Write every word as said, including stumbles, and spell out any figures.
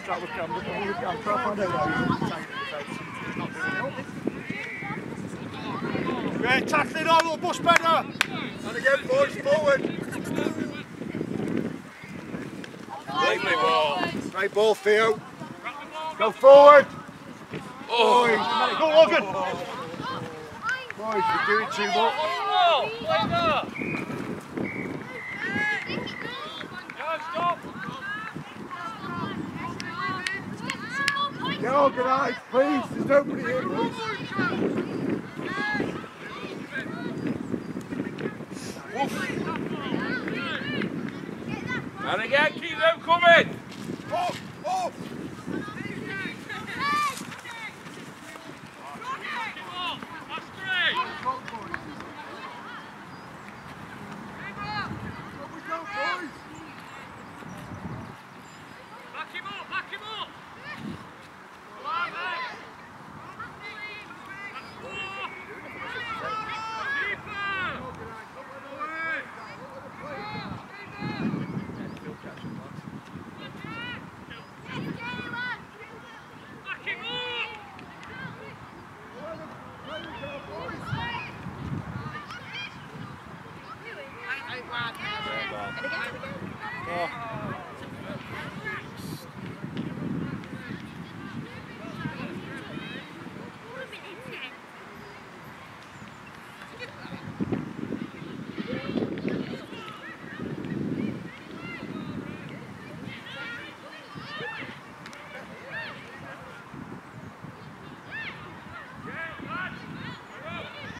that was I'm looking I'm trying to find out. Yeah, tackling on, little bus better. And again, boys, forward. Lovely ball. Great ball, Theo. Go forward. Oh. Boys, go Logan. Boys, you're doing too much. Get organised, please. There's nobody here, boys. And again, keep them coming. Up, up. Oh.